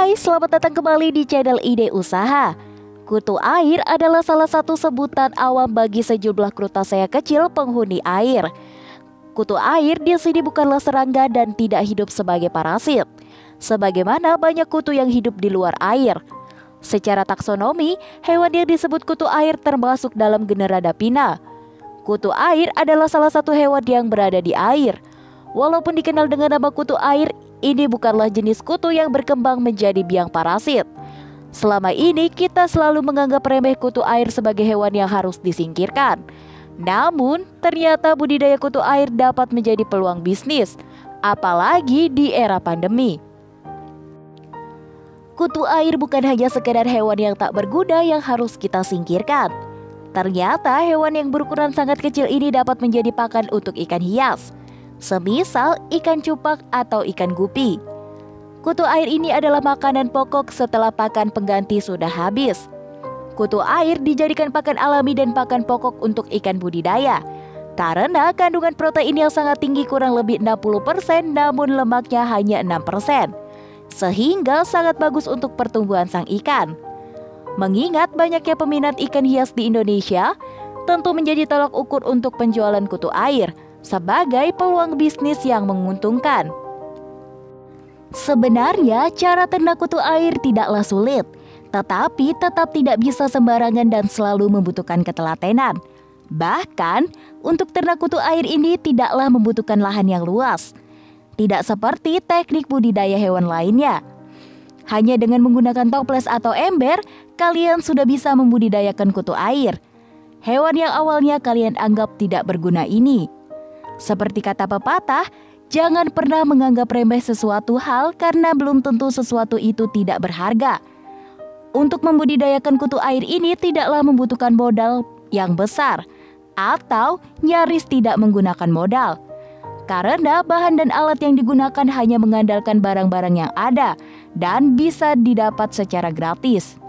Hai, selamat datang kembali di channel Ide Usaha. Kutu air adalah salah satu sebutan awam bagi sejumlah krustasea kecil penghuni air. Kutu air di sini bukanlah serangga dan tidak hidup sebagai parasit, sebagaimana banyak kutu yang hidup di luar air. Secara taksonomi, hewan yang disebut kutu air termasuk dalam genera Dapina. Kutu air adalah salah satu hewan yang berada di air. Walaupun dikenal dengan nama kutu air, ini bukanlah jenis kutu yang berkembang menjadi biang parasit. Selama ini kita selalu menganggap remeh kutu air sebagai hewan yang harus disingkirkan. Namun, ternyata budidaya kutu air dapat menjadi peluang bisnis, apalagi di era pandemi. Kutu air bukan hanya sekedar hewan yang tak berguna yang harus kita singkirkan. Ternyata hewan yang berukuran sangat kecil ini dapat menjadi pakan untuk ikan hias, semisal ikan cupak atau ikan gupi. Kutu air ini adalah makanan pokok setelah pakan pengganti sudah habis. Kutu air dijadikan pakan alami dan pakan pokok untuk ikan budidaya, karena kandungan protein yang sangat tinggi kurang lebih 60%, namun lemaknya hanya 6%, sehingga sangat bagus untuk pertumbuhan sang ikan. Mengingat banyaknya peminat ikan hias di Indonesia, tentu menjadi tolak ukur untuk penjualan kutu air sebagai peluang bisnis yang menguntungkan. Sebenarnya cara ternak kutu air tidaklah sulit, tetapi tetap tidak bisa sembarangan dan selalu membutuhkan ketelatenan. Bahkan, untuk ternak kutu air ini tidaklah membutuhkan lahan yang luas. Tidak seperti teknik budidaya hewan lainnya. Hanya dengan menggunakan toples atau ember, kalian sudah bisa membudidayakan kutu air. Hewan yang awalnya kalian anggap tidak berguna ini. Seperti kata pepatah, jangan pernah menganggap remeh sesuatu hal karena belum tentu sesuatu itu tidak berharga. Untuk membudidayakan kutu air ini tidaklah membutuhkan modal yang besar atau nyaris tidak menggunakan modal. Karena bahan dan alat yang digunakan hanya mengandalkan barang-barang yang ada dan bisa didapat secara gratis.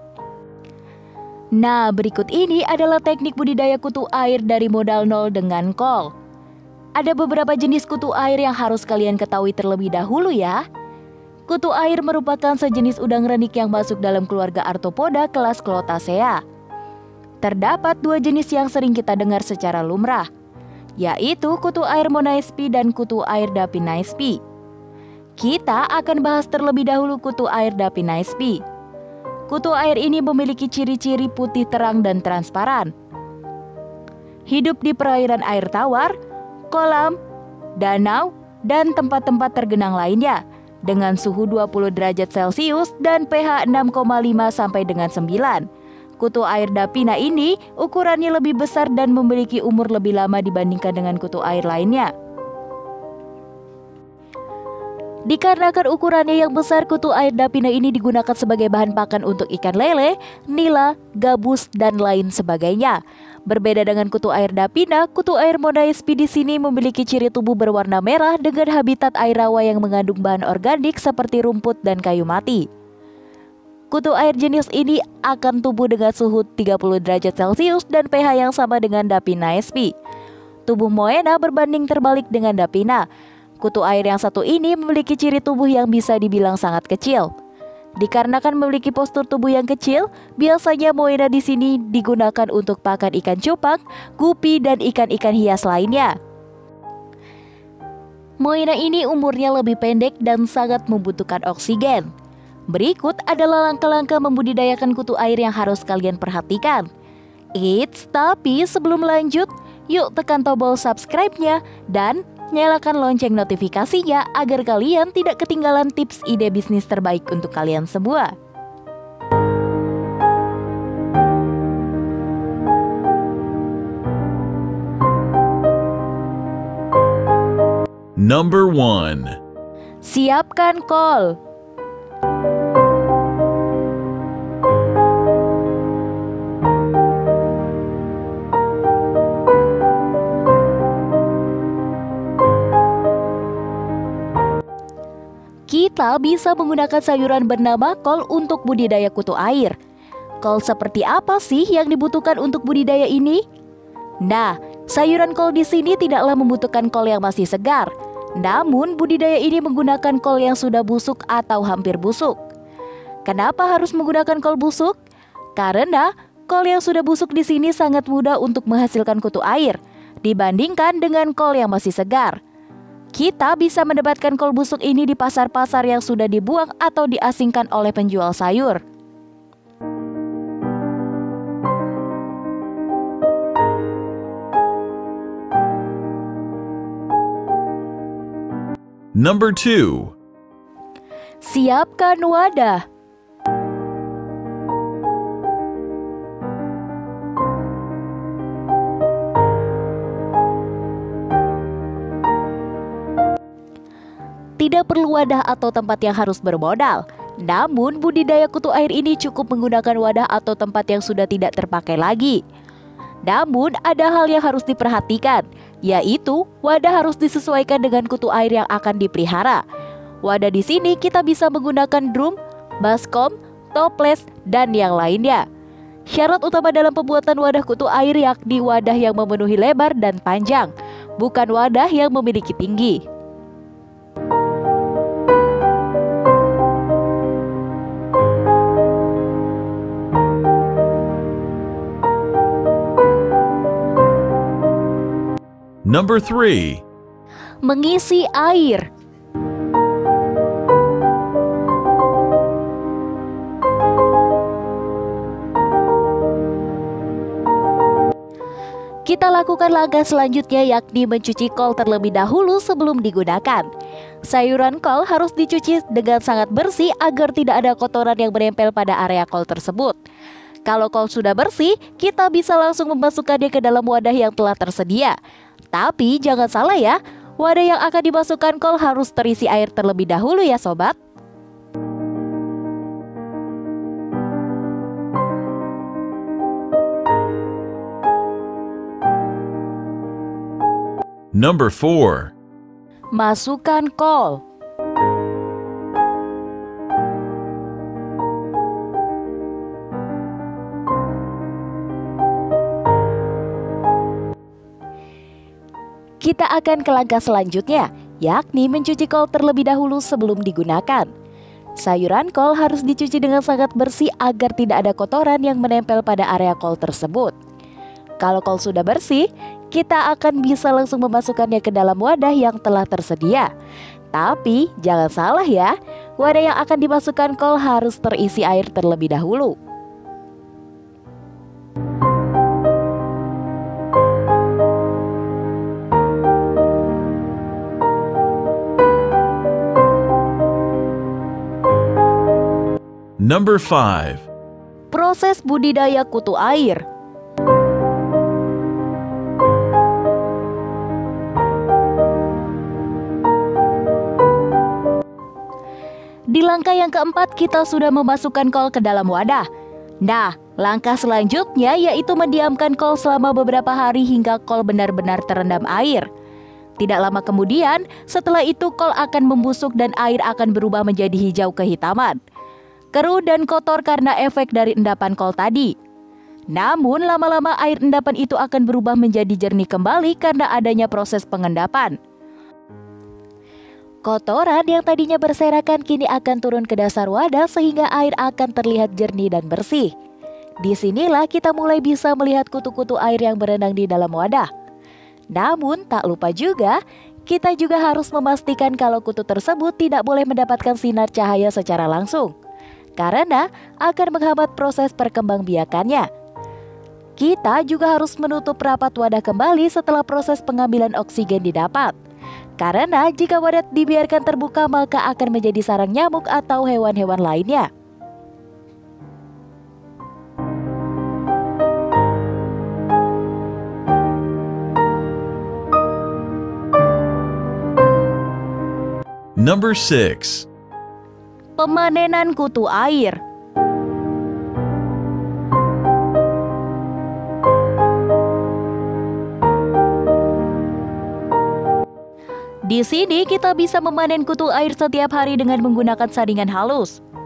Nah, berikut ini adalah teknik budidaya kutu air dari modal nol dengan kol. Ada beberapa jenis kutu air yang harus kalian ketahui terlebih dahulu ya. Kutu air merupakan sejenis udang renik yang masuk dalam keluarga Arthropoda kelas Clotaceae. Terdapat dua jenis yang sering kita dengar secara lumrah, yaitu kutu air Monaispi dan kutu air Dapinaispi. Kita akan bahas terlebih dahulu kutu air Dapinaispi. Kutu air ini memiliki ciri-ciri putih terang dan transparan. Hidup di perairan air tawar, kolam, danau, dan tempat-tempat tergenang lainnya dengan suhu 20 derajat Celcius dan pH 6,5 sampai dengan 9. Kutu air Dapina ini ukurannya lebih besar dan memiliki umur lebih lama dibandingkan dengan kutu air lainnya. Dikarenakan ukurannya yang besar, kutu air Dapina ini digunakan sebagai bahan pakan untuk ikan lele, nila, gabus, dan lain sebagainya. Berbeda dengan kutu air Dapina, kutu air Monaispi di sini memiliki ciri tubuh berwarna merah dengan habitat air rawa yang mengandung bahan organik seperti rumput dan kayu mati. Kutu air jenis ini akan tumbuh dengan suhu 30 derajat Celcius dan pH yang sama dengan Dapinaispi. Tubuh Moena berbanding terbalik dengan Dapina. Kutu air yang satu ini memiliki ciri tubuh yang bisa dibilang sangat kecil. Dikarenakan memiliki postur tubuh yang kecil, biasanya Moena di sini digunakan untuk pakan ikan cupak, gupi, dan ikan-ikan hias lainnya. Moena ini umurnya lebih pendek dan sangat membutuhkan oksigen. Berikut adalah langkah-langkah membudidayakan kutu air yang harus kalian perhatikan. Tapi sebelum lanjut, yuk tekan tombol subscribe-nya dan nyalakan lonceng notifikasinya agar kalian tidak ketinggalan tips ide bisnis terbaik untuk kalian semua. Number 1. Siapkan kol. Kita bisa menggunakan sayuran bernama kol untuk budidaya kutu air. Kol seperti apa sih yang dibutuhkan untuk budidaya ini? Nah, sayuran kol di sini tidaklah membutuhkan kol yang masih segar. Namun, budidaya ini menggunakan kol yang sudah busuk atau hampir busuk. Kenapa harus menggunakan kol busuk? Karena kol yang sudah busuk di sini sangat mudah untuk menghasilkan kutu air dibandingkan dengan kol yang masih segar. Kita bisa mendapatkan kol busuk ini di pasar-pasar yang sudah dibuang atau diasingkan oleh penjual sayur. Number 2. Siapkan wadah. Tidak perlu wadah atau tempat yang harus bermodal. Namun, budidaya kutu air ini cukup menggunakan wadah atau tempat yang sudah tidak terpakai lagi. Namun, ada hal yang harus diperhatikan, yaitu wadah harus disesuaikan dengan kutu air yang akan dipelihara. Wadah di sini kita bisa menggunakan drum, baskom, toples, dan yang lainnya. Syarat utama dalam pembuatan wadah kutu air yakni wadah yang memenuhi lebar dan panjang, bukan wadah yang memiliki tinggi. Number 3. Mengisi air. Kita lakukan langkah selanjutnya yakni mencuci kol terlebih dahulu sebelum digunakan. Sayuran kol harus dicuci dengan sangat bersih agar tidak ada kotoran yang menempel pada area kol tersebut. Kalau kol sudah bersih, kita bisa langsung memasukkannya ke dalam wadah yang telah tersedia. Tapi jangan salah ya, wadah yang akan dimasukkan kol harus terisi air terlebih dahulu ya sobat. Number 4. Masukkan kol. Kita akan ke langkah selanjutnya, yakni mencuci kol terlebih dahulu sebelum digunakan. Sayuran kol harus dicuci dengan sangat bersih agar tidak ada kotoran yang menempel pada area kol tersebut. Kalau kol sudah bersih, kita akan bisa langsung memasukkannya ke dalam wadah yang telah tersedia. Tapi jangan salah ya, wadah yang akan dimasukkan kol harus terisi air terlebih dahulu. Number 5. Proses budidaya kutu air. Di langkah yang keempat, kita sudah memasukkan kol ke dalam wadah. Nah, langkah selanjutnya yaitu mendiamkan kol selama beberapa hari hingga kol benar-benar terendam air. Tidak lama kemudian, setelah itu kol akan membusuk dan air akan berubah menjadi hijau kehitaman. Keruh dan kotor karena efek dari endapan kol tadi. Namun lama-lama air endapan itu akan berubah menjadi jernih kembali karena adanya proses pengendapan. Kotoran yang tadinya berserakan kini akan turun ke dasar wadah sehingga air akan terlihat jernih dan bersih. Disinilah kita mulai bisa melihat kutu-kutu air yang berenang di dalam wadah. Namun tak lupa juga, kita juga harus memastikan kalau kutu tersebut tidak boleh mendapatkan sinar cahaya secara langsung, karena akan menghambat proses perkembangbiakannya. Kita juga harus menutup rapat wadah kembali setelah proses pengambilan oksigen didapat. Karena jika wadah dibiarkan terbuka maka akan menjadi sarang nyamuk atau hewan-hewan lainnya. Number 6. Pemanenan kutu air. Di sini kita bisa memanen kutu air setiap hari dengan menggunakan saringan halus.